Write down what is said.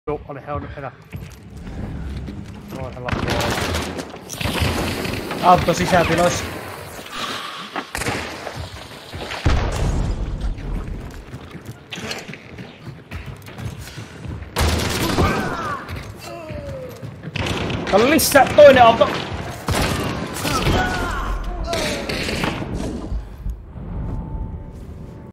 oli heillä. Toisella Auto sisätiloissa. Täällä on lisää toinen auto.